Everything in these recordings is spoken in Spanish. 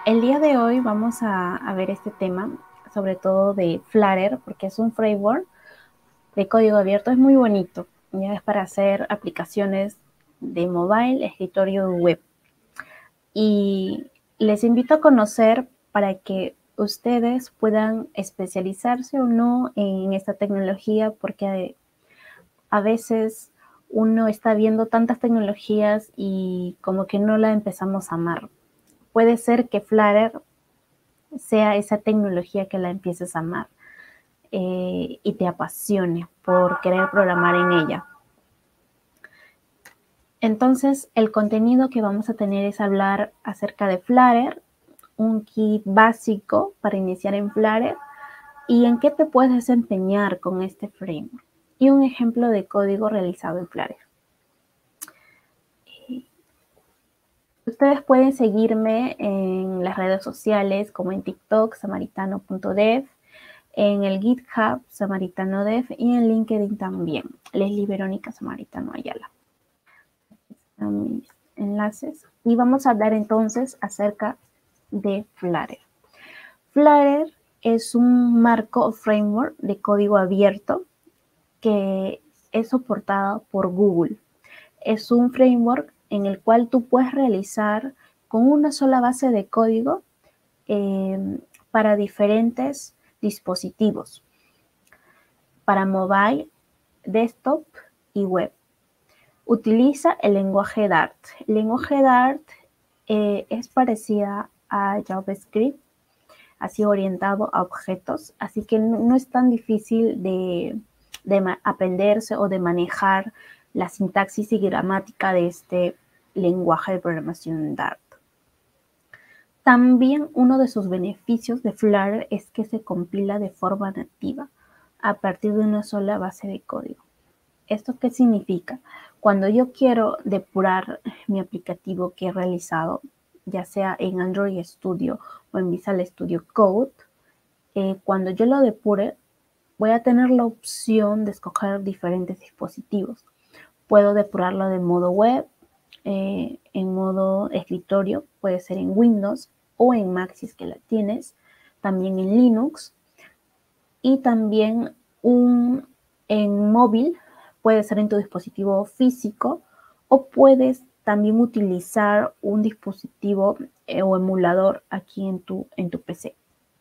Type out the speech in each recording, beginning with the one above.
El día de hoy vamos a ver este tema, sobre todo de Flutter, porque es un framework de código abierto, es muy bonito. Ya es para hacer aplicaciones de mobile, escritorio web. Y les invito a conocer para que ustedes puedan especializarse o no en esta tecnología, porque a veces uno está viendo tantas tecnologías y como que no la empezamos a amar. Puede ser que Flutter sea esa tecnología que la empieces a amar y te apasione por querer programar en ella. Entonces, el contenido que vamos a tener es hablar acerca de Flutter, un kit básico para iniciar en Flutter y en qué te puedes desempeñar con este framework y un ejemplo de código realizado en Flutter. Ustedes pueden seguirme en las redes sociales como en TikTok, samaritano.dev, en el GitHub, Samaritano Dev, y en LinkedIn también, Leslie Verónica Samaritano Ayala. Mis enlaces. Y vamos a hablar entonces acerca de Flutter. Flutter es un marco o framework de código abierto que es soportado por Google. Es un framework en el cual tú puedes realizar con una sola base de código para diferentes dispositivos, para mobile, desktop y web. Utiliza el lenguaje Dart. El lenguaje Dart es parecida a JavaScript, así orientado a objetos, así que no es tan difícil de aprenderse o de manejar la sintaxis y gramática de este lenguaje de programación Dart. También uno de sus beneficios de Flutter es que se compila de forma nativa a partir de una sola base de código. ¿Esto qué significa? Cuando yo quiero depurar mi aplicativo que he realizado, ya sea en Android Studio o en Visual Studio Code, cuando yo lo depure, voy a tener la opción de escoger diferentes dispositivos. Puedo depurarlo de modo web, en modo escritorio, puede ser en Windows o en Mac si es que la tienes, también en Linux y también en móvil, puede ser en tu dispositivo físico o puedes también utilizar un dispositivo o emulador aquí en tu PC.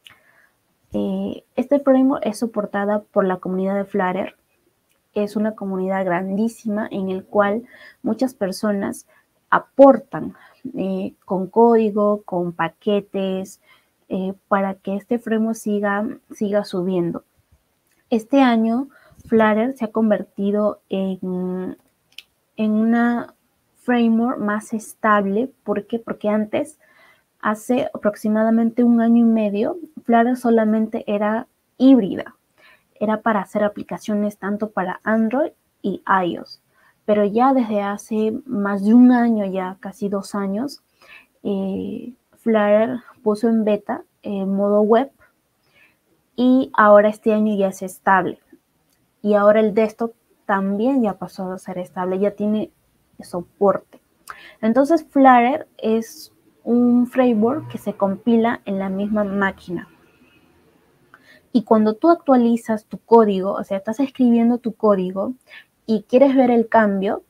Este framework es soportada por la comunidad de Flutter. Es una comunidad grandísima en el cual muchas personas aportan con código, con paquetes, para que este framework siga subiendo. Este año Flutter se ha convertido en una framework más estable. ¿Por qué? Porque antes, hace aproximadamente un año y medio, Flutter solamente era híbrida. Era para hacer aplicaciones tanto para Android y iOS. Pero ya desde hace más de un año, ya casi 2 años, Flutter puso en beta modo web y ahora este año ya es estable. Y ahora el desktop también ya pasó a ser estable, ya tiene soporte. Entonces Flutter es un framework que se compila en la misma máquina. Y cuando tú actualizas tu código, o sea, estás escribiendo tu código y quieres ver el cambio,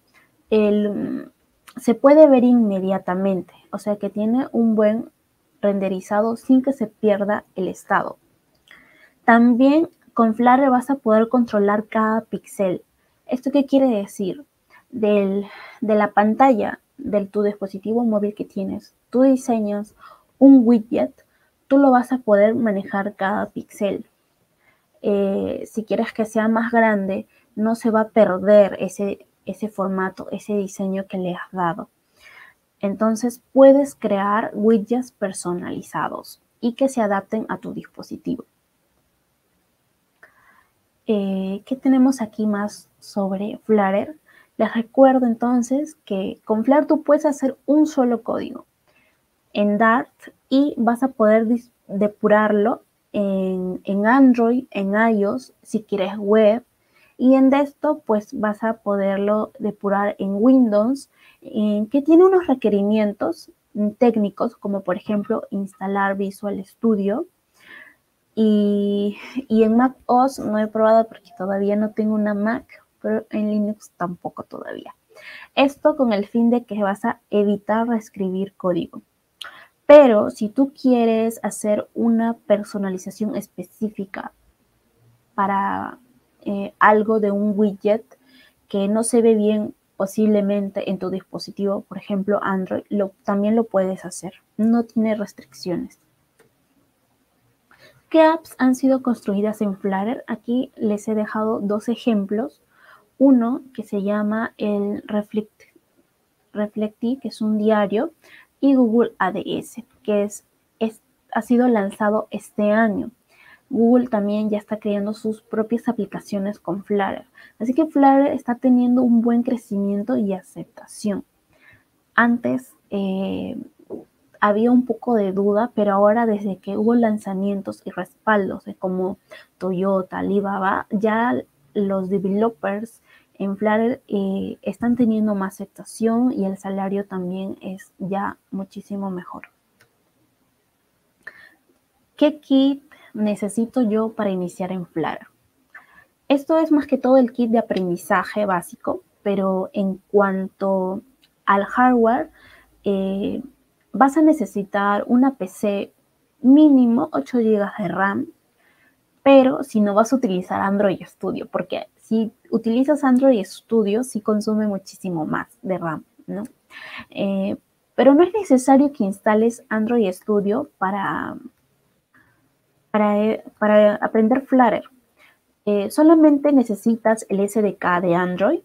se puede ver inmediatamente. O sea, que tiene un buen renderizado sin que se pierda el estado. También con Flutter vas a poder controlar cada píxel. ¿Esto qué quiere decir? De la pantalla de tu dispositivo móvil que tienes, tú diseñas un widget, tú lo vas a poder manejar cada píxel. Si quieres que sea más grande, no se va a perder ese formato, ese diseño que le has dado. Entonces puedes crear widgets personalizados y que se adapten a tu dispositivo. ¿Qué tenemos aquí más sobre Flutter? Les recuerdo entonces que con Flutter tú puedes hacer un solo código en Dart y vas a poder depurarlo en Android, en iOS, si quieres web, y en desktop pues vas a poderlo depurar en Windows, que tiene unos requerimientos técnicos, como por ejemplo instalar Visual Studio. Y en Mac OS no he probado porque todavía no tengo una Mac, pero en Linux tampoco todavía. Esto con el fin de que vas a evitar reescribir código. Pero si tú quieres hacer una personalización específica para algo de un widget que no se ve bien posiblemente en tu dispositivo, por ejemplo Android, también lo puedes hacer. No tiene restricciones. ¿Qué apps han sido construidas en Flutter? Aquí les he dejado dos ejemplos. Uno que se llama el Reflecti, que es un diario, y Google ADS, que ha sido lanzado este año. Google también ya está creando sus propias aplicaciones con Flutter. Así que Flutter está teniendo un buen crecimiento y aceptación. Antes había un poco de duda, pero ahora desde que hubo lanzamientos y respaldos como Toyota, Alibaba, ya los developers en Flutter están teniendo más aceptación y el salario también es ya muchísimo mejor. ¿Qué kit necesito yo para iniciar en Flutter? Esto es más que todo el kit de aprendizaje básico, pero en cuanto al hardware, vas a necesitar una PC mínimo 8 GB de RAM, pero si no vas a utilizar Android Studio, porque si utilizas Android Studio sí consume muchísimo más de RAM, ¿no? Pero no es necesario que instales Android Studio para aprender Flutter. Solamente necesitas el SDK de Android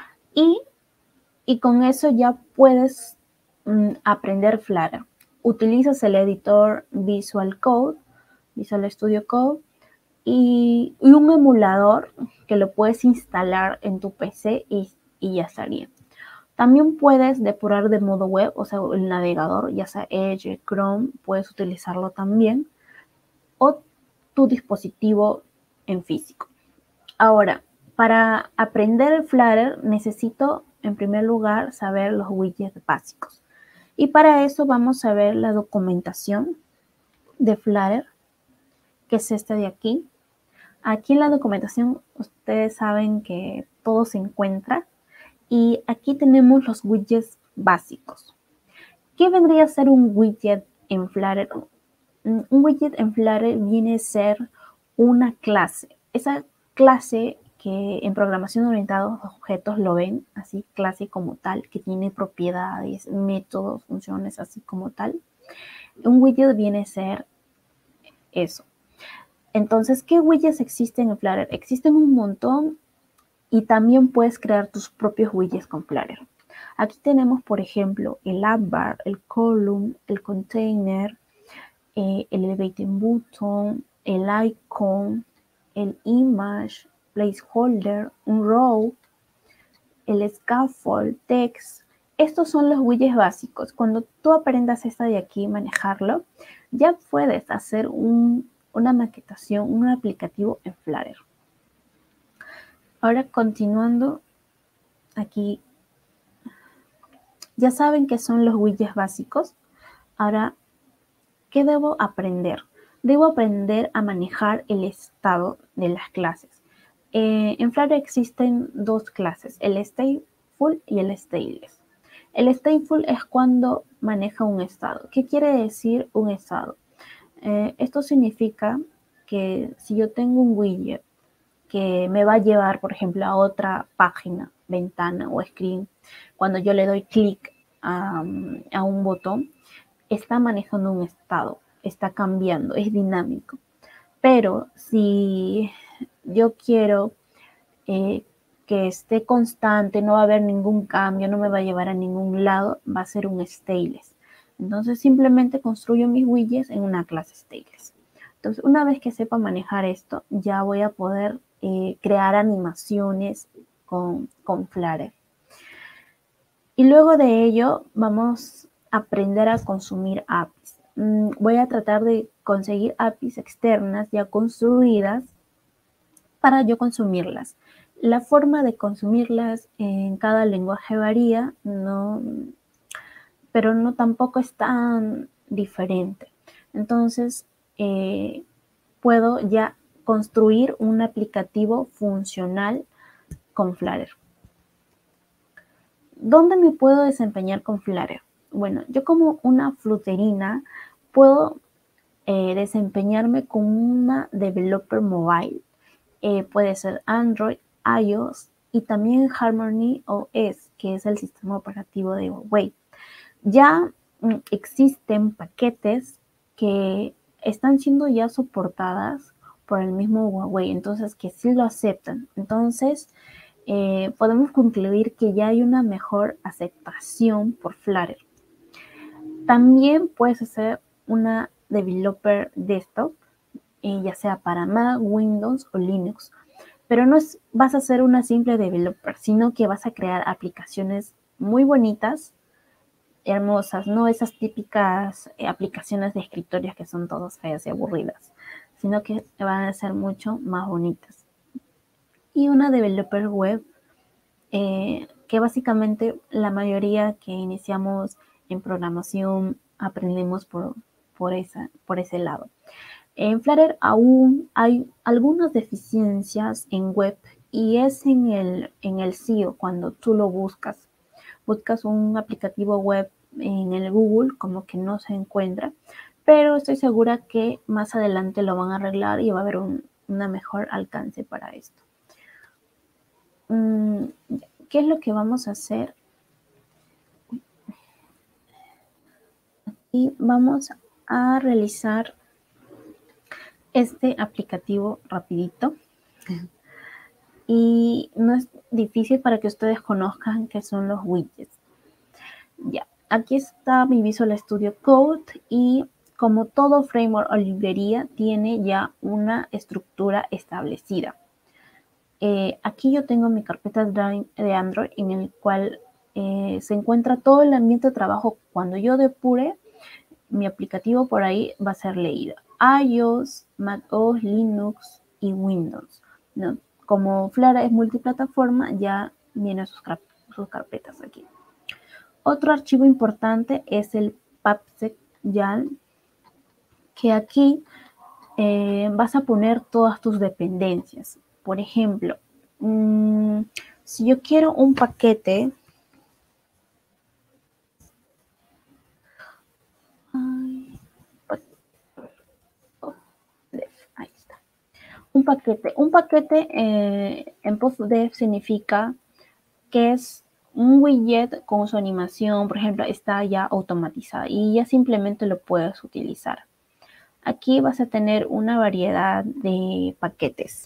y con eso ya puedes aprender Flutter. Utilizas el editor Visual Studio Code y un emulador que lo puedes instalar en tu PC y ya estaría. También puedes depurar de modo web, o sea, el navegador, ya sea Edge, Chrome, puedes utilizarlo también, o tu dispositivo en físico. Ahora, para aprender el Flutter necesito en primer lugar saber los widgets básicos. Y para eso vamos a ver la documentación de Flutter, que es esta de aquí. Aquí en la documentación ustedes saben que todo se encuentra y aquí tenemos los widgets básicos. ¿Qué vendría a ser un widget en Flutter? Un widget en Flutter viene a ser una clase. Esa clase que en programación orientada a objetos lo ven así, clase como tal, que tiene propiedades, métodos, funciones así como tal. Un widget viene a ser eso. Entonces, ¿qué widgets existen en Flutter? Existen un montón y también puedes crear tus propios widgets con Flutter. Aquí tenemos, por ejemplo, el app bar, el column, el container, el elevating button, el icon, el image, placeholder, un row, el scaffold, text. Estos son los widgets básicos. Cuando tú aprendas esta de aquí, manejarlo, ya puedes hacer una maquetación, un aplicativo en Flutter. Ahora continuando aquí, ya saben qué son los widgets básicos. Ahora, ¿qué debo aprender? Debo aprender a manejar el estado de las clases. En Flutter existen dos clases, el stateful y el stateless. El stateful es cuando maneja un estado. ¿Qué quiere decir un estado? Esto significa que si yo tengo un widget que me va a llevar, por ejemplo, a otra página, ventana o screen, cuando yo le doy clic a un botón, está manejando un estado, está cambiando, es dinámico. Pero si yo quiero que esté constante, no va a haber ningún cambio, no me va a llevar a ningún lado, va a ser un stateless. Entonces simplemente construyo mis widgets en una clase stateless. Entonces una vez que sepa manejar esto, ya voy a poder crear animaciones con Flutter. Y luego de ello vamos a aprender a consumir APIs. Voy a tratar de conseguir APIs externas ya construidas para yo consumirlas. La forma de consumirlas en cada lenguaje varía, no pero no tampoco es tan diferente. Entonces, puedo ya construir un aplicativo funcional con Flutter. ¿Dónde me puedo desempeñar con Flutter? Bueno, yo como una fluterina puedo desempeñarme con una developer mobile. Puede ser Android, iOS y también Harmony OS, que es el sistema operativo de Huawei. Ya existen paquetes que están siendo ya soportadas por el mismo Huawei, entonces que sí lo aceptan. Entonces, podemos concluir que ya hay una mejor aceptación por Flutter. También puedes hacer una developer desktop, ya sea para Mac, Windows o Linux. Pero no vas a ser una simple developer, sino que vas a crear aplicaciones muy bonitas, hermosas, no esas típicas aplicaciones de escritorios que son todas feas y aburridas, sino que van a ser mucho más bonitas. Y una developer web, que básicamente la mayoría que iniciamos en programación aprendemos por ese lado. En Flutter aún hay algunas deficiencias en web y es en el SEO cuando tú lo buscas. Buscas un aplicativo web en el Google, como que no se encuentra, pero estoy segura que más adelante lo van a arreglar y va a haber una mejor alcance para esto. ¿Qué es lo que vamos a hacer? Y vamos a realizar este aplicativo rapidito. Y no es difícil para que ustedes conozcan qué son los widgets. Ya, aquí está mi Visual Studio Code y como todo framework o librería tiene ya una estructura establecida. Aquí yo tengo mi carpeta de Android en el cual se encuentra todo el ambiente de trabajo. Cuando yo depure, mi aplicativo por ahí va a ser leído. iOS, macOS, Linux y Windows, ¿no? Como Flutter es multiplataforma, ya vienen sus carpetas aquí. Otro archivo importante es el PubSec-YAML, que aquí vas a poner todas tus dependencias. Por ejemplo, si yo quiero un paquete, ahí está. Un paquete en PubDev significa que es un widget con su animación, por ejemplo, está ya automatizada y ya simplemente lo puedes utilizar. Aquí vas a tener una variedad de paquetes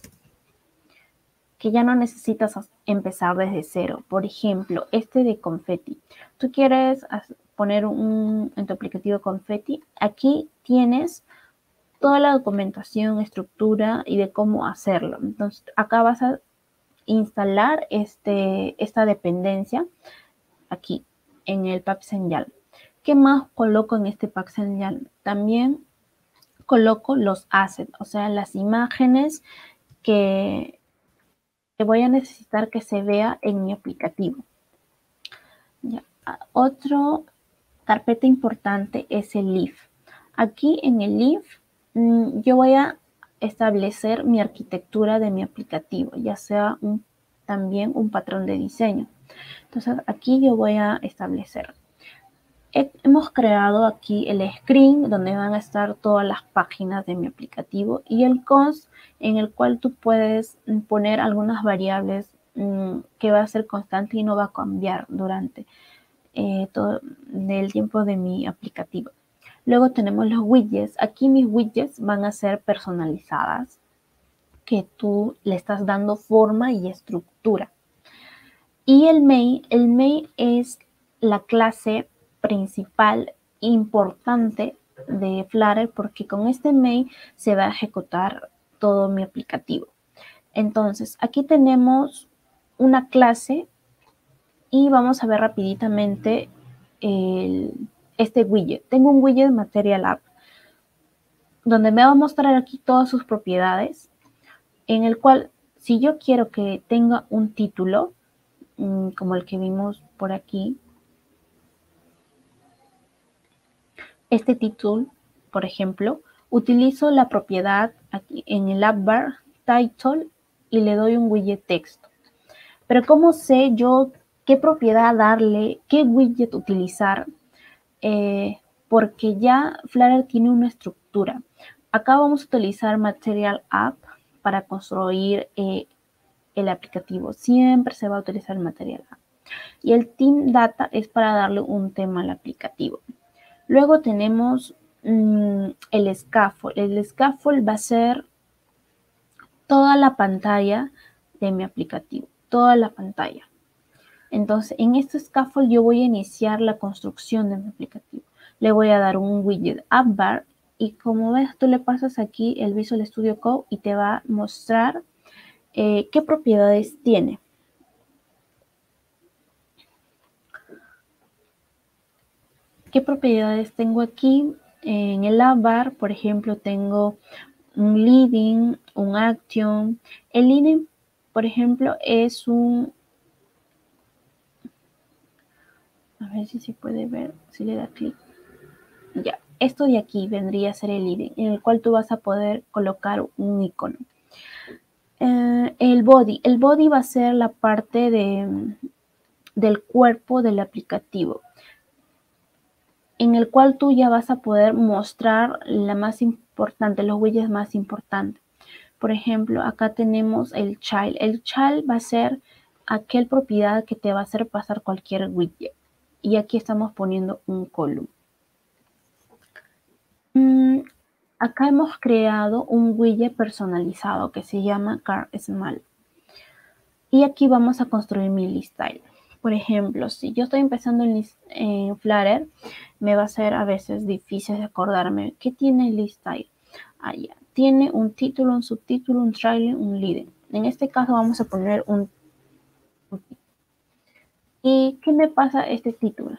que ya no necesitas empezar desde cero. Por ejemplo, este de confetti. Tú quieres poner en tu aplicativo confetti. Aquí tienes toda la documentación, estructura y de cómo hacerlo. Entonces, acá vas a instalar esta dependencia aquí en el PubSec-YAML. ¿Qué más coloco en este PubSec-YAML? También coloco los assets, o sea, las imágenes que voy a necesitar que se vea en mi aplicativo. Ya. Otro carpeta importante es el leaf. Aquí en el leaf yo voy a establecer mi arquitectura de mi aplicativo, ya sea también un patrón de diseño. Entonces aquí yo voy a establecer. Hemos creado aquí el screen donde van a estar todas las páginas de mi aplicativo y el const en el cual tú puedes poner algunas variables que va a ser constante y no va a cambiar durante todo el tiempo de mi aplicativo. Luego tenemos los widgets. Aquí mis widgets van a ser personalizadas, que tú le estás dando forma y estructura. Y el main es la clase principal importante de Flutter porque con este main se va a ejecutar todo mi aplicativo. Entonces, aquí tenemos una clase y vamos a ver rapiditamente este widget. Tengo un widget Material App donde me va a mostrar aquí todas sus propiedades, en el cual si yo quiero que tenga un título, como el que vimos por aquí, este título, por ejemplo, utilizo la propiedad aquí en el app bar title y le doy un widget texto. Pero ¿cómo sé yo qué propiedad darle, qué widget utilizar? Porque ya Flutter tiene una estructura. Acá vamos a utilizar Material App para construir el aplicativo. Siempre se va a utilizar Material App. Y el Team Data es para darle un tema al aplicativo. Luego tenemos el scaffold. El scaffold va a ser toda la pantalla de mi aplicativo. Toda la pantalla. Entonces, en este scaffold yo voy a iniciar la construcción de mi aplicativo. Le voy a dar un widget app bar y como ves, tú le pasas aquí el Visual Studio Code y te va a mostrar qué propiedades tiene. ¿Qué propiedades tengo aquí? En el app bar, por ejemplo, tengo un leading, un action. El leading, por ejemplo, es un... A ver si se puede ver, si le da clic. Ya, esto de aquí vendría a ser el leading, en el cual tú vas a poder colocar un icono. El body va a ser la parte del cuerpo del aplicativo, en el cual tú ya vas a poder mostrar la más importante, los widgets más importantes. Por ejemplo, acá tenemos el child. El child va a ser aquel propiedad que te va a hacer pasar cualquier widget. Y aquí estamos poniendo un column. Acá hemos creado un widget personalizado que se llama Car Small. Y aquí vamos a construir mi list style. Por ejemplo, si yo estoy empezando en Flutter, me va a ser a veces difícil de acordarme. ¿Qué tiene el list style? Ya. Tiene un título, un subtítulo, un trailer, un leading. En este caso vamos a poner un título. ¿Y qué me pasa este título?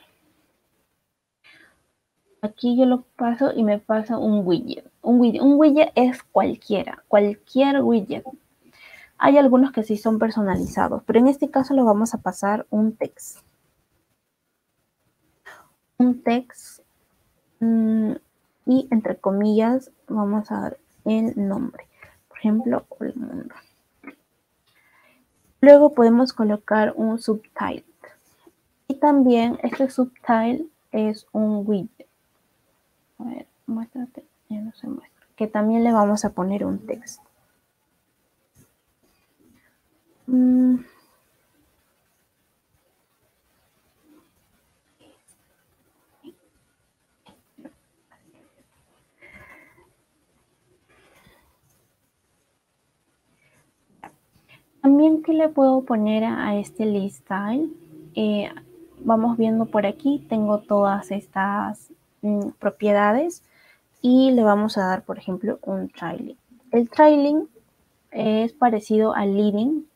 Aquí yo lo paso y me pasa un widget. Un widget es cualquier widget. Hay algunos que sí son personalizados, pero en este caso le vamos a pasar un text. Un text y entre comillas vamos a dar el nombre. Por ejemplo, el mundo. Luego podemos colocar un subtitle. Y también este subtitle es un widget. A ver, muéstrate. Ya no se muestra. Que también le vamos a poner un texto. También, ¿qué le puedo poner a este list style? Vamos viendo por aquí, tengo todas estas propiedades y le vamos a dar, por ejemplo, un trailing. El trailing es parecido al leading,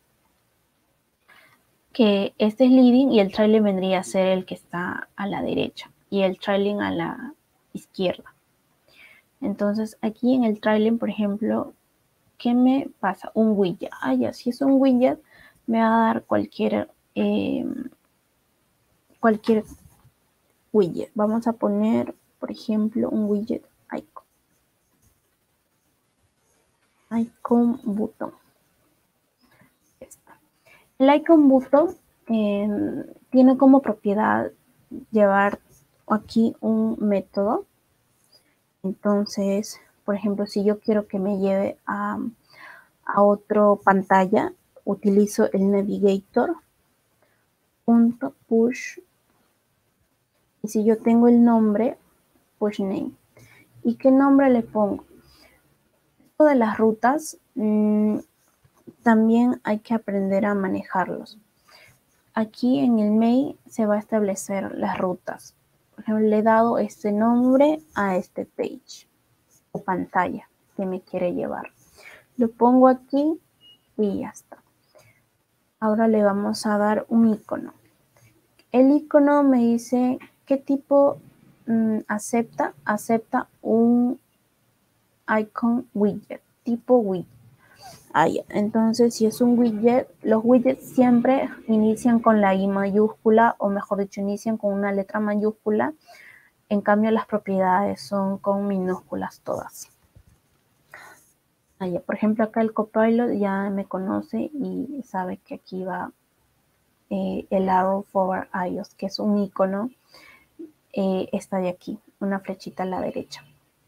que este es leading y el trailing vendría a ser el que está a la derecha y el trailing a la izquierda. Entonces, aquí en el trailing, por ejemplo, ¿qué me pasa? Un widget. Ya, si es un widget, me va a dar cualquier widget. Vamos a poner, por ejemplo, un widget icon. Icon button. El icon button tiene como propiedad llevar aquí un método. Entonces, por ejemplo, si yo quiero que me lleve a otra pantalla, utilizo el navigator.push. Y si yo tengo el nombre, push name. ¿Y qué nombre le pongo? Esto de las rutas también hay que aprender a manejarlos. Aquí en el main se va a establecer las rutas. Por ejemplo, le he dado este nombre a este page o pantalla que me quiere llevar. Lo pongo aquí y ya está. Ahora le vamos a dar un icono. El icono me dice qué tipo acepta. Acepta un icon widget, tipo widget. Entonces, si es un widget, los widgets siempre inician con la I mayúscula, o mejor dicho, inician con una letra mayúscula En cambio, las propiedades son con minúsculas todas. Por ejemplo, acá el Copilot ya me conoce y sabe que aquí va el arrow forward iOS, que es un icono, esta de aquí, una flechita a la derecha.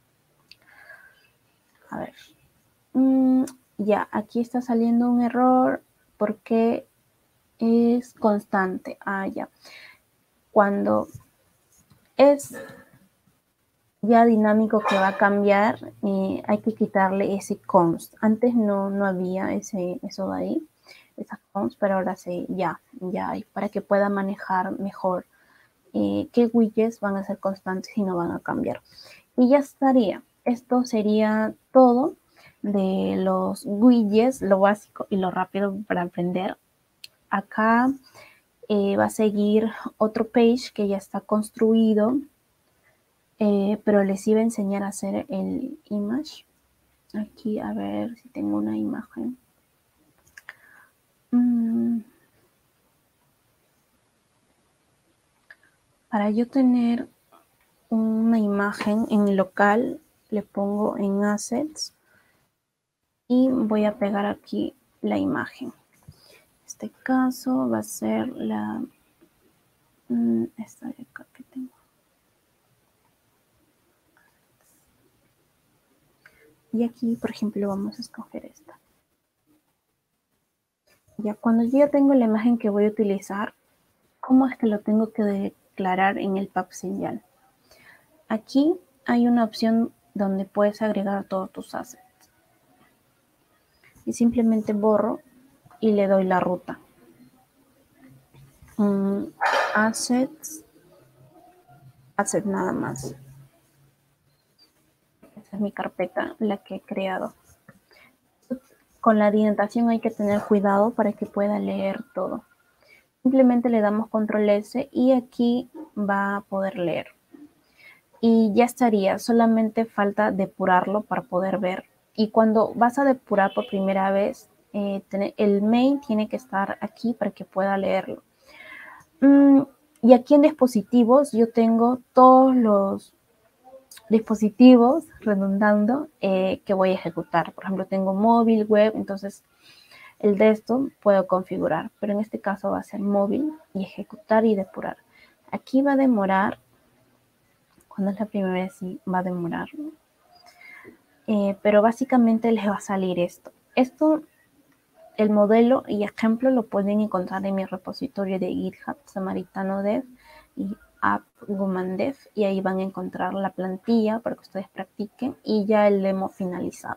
A ver. Ya, aquí está saliendo un error porque es constante. Ya. Cuando es ya dinámico que va a cambiar, hay que quitarle ese const. Antes no había eso de ahí, esas const, pero ahora sí, ya hay, para que pueda manejar mejor qué widgets van a ser constantes y no van a cambiar. Y ya estaría. Esto sería todo de los widgets, lo básico y lo rápido para aprender. Acá va a seguir otro page que ya está construido, pero les iba a enseñar a hacer el image. Aquí a ver si tengo una imagen. Para yo tener una imagen en local, le pongo en assets y voy a pegar aquí la imagen. En este caso va a ser esta de acá que tengo. Y aquí, por ejemplo, vamos a escoger esta. Ya cuando yo ya tengo la imagen que voy a utilizar, ¿cómo es que lo tengo que declarar en el Pub Señal? Aquí hay una opción donde puedes agregar todos tus assets. Y simplemente borro y le doy la ruta. Assets, asset nada más. Esa es mi carpeta, la que he creado. Con la indentación hay que tener cuidado para que pueda leer todo. Simplemente le damos control S y aquí va a poder leer. Y ya estaría, solamente falta depurarlo para poder ver. Y cuando vas a depurar por primera vez, el main tiene que estar aquí para que pueda leerlo. Y aquí en dispositivos yo tengo todos los dispositivos, redundando, que voy a ejecutar. Por ejemplo, tengo móvil, web, entonces el desktop puedo configurar, pero en este caso va a ser móvil y ejecutar y depurar. Aquí va a demorar, cuando es la primera vez sí va a demorar, pero básicamente les va a salir esto. El modelo y ejemplo lo pueden encontrar en mi repositorio de GitHub, Samaritano Dev y App Woman Dev, y ahí van a encontrar la plantilla para que ustedes practiquen y ya el demo finalizado.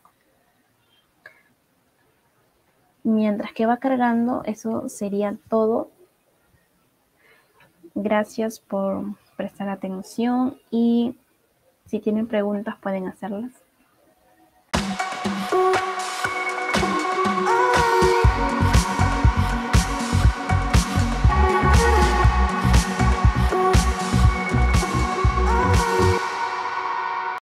Mientras que va cargando, eso sería todo. Gracias por prestar atención y si tienen preguntas pueden hacerlas.